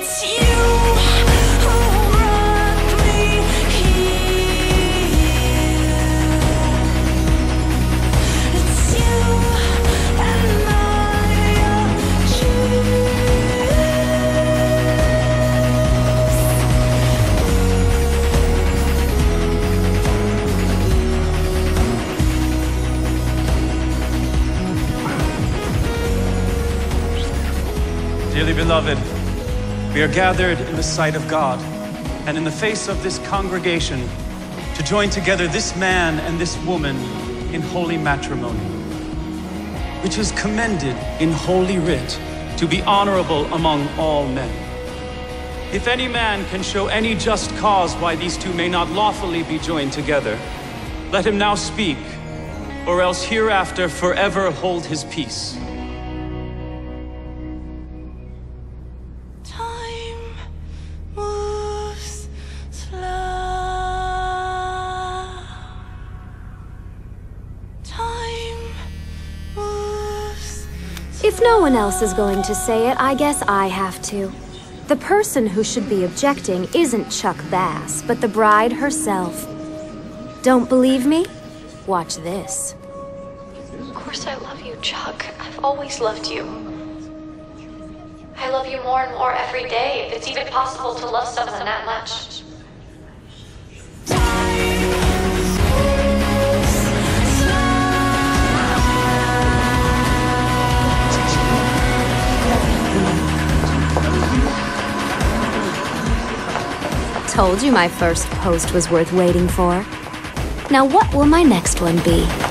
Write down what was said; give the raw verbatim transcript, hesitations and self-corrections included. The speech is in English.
It's you who brought me here. It's you and my Dearly beloved, we are gathered in the sight of God and in the face of this congregation to join together this man and this woman in holy matrimony, which is commended in Holy Writ to be honorable among all men. If any man can show any just cause why these two may not lawfully be joined together, let him now speak, or else hereafter forever hold his peace. If no one else is going to say it, I guess I have to. The person who should be objecting isn't Chuck Bass, but the bride herself. Don't believe me? Watch this. Of course I love you, Chuck. I've always loved you. I love you more and more every day, if it's even possible to love someone that much. Told you my first post was worth waiting for. Now what will my next one be?